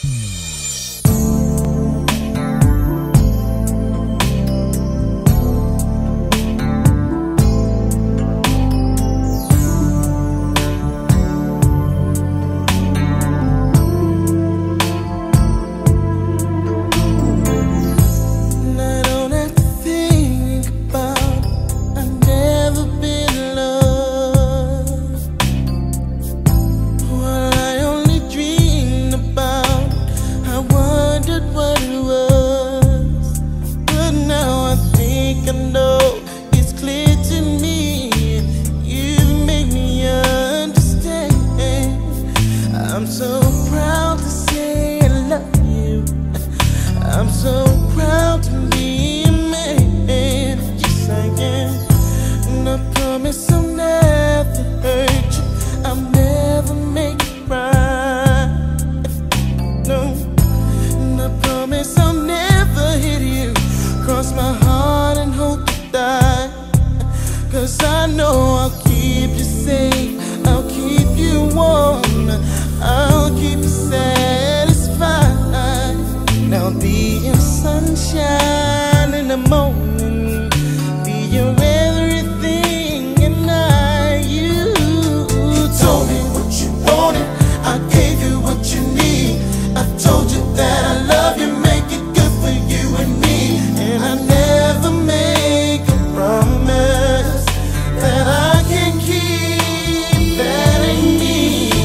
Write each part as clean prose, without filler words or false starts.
I'm so proud to say I love you. I'm so proud to be a man. Yes, I am. And I promise I'll never hurt you. I'll never make you cry. No. And I promise I'll never hit you. Cross my heart and hope you die. 'Cause I know I'll keep you safe. I'll keep you warm. I'll keep you satisfied. Now be your sunshine in the morning, be your everything, and you told me what you wanted, I gave you what you need. I told you that I love you, make it good for you and me. And I never make a promise that I can keep. That ain't me.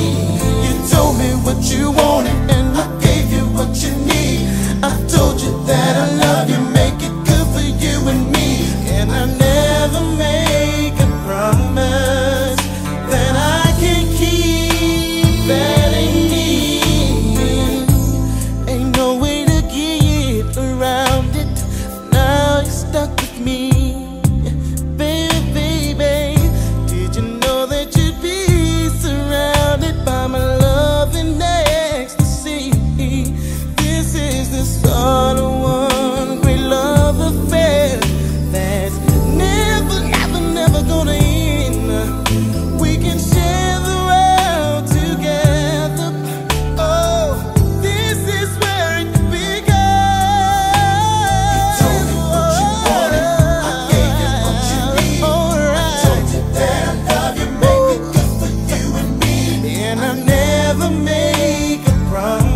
What you wanted, and I gave you what you need. I told you that I love you, make it good for you and me. And I never make a promise that I can keep. That ain't me. Ain't no way to get around it. Now you're stuck with me, baby, baby. Did you know that you'd be surrounded by my love and ecstasy? This is the start of one great love affair that's never, never, never gonna end. We can share the world together. Oh, this is where it began. You told me what you wanted, I gave you what you need. I told you that I love you, make it good for you and me. And I never make a promise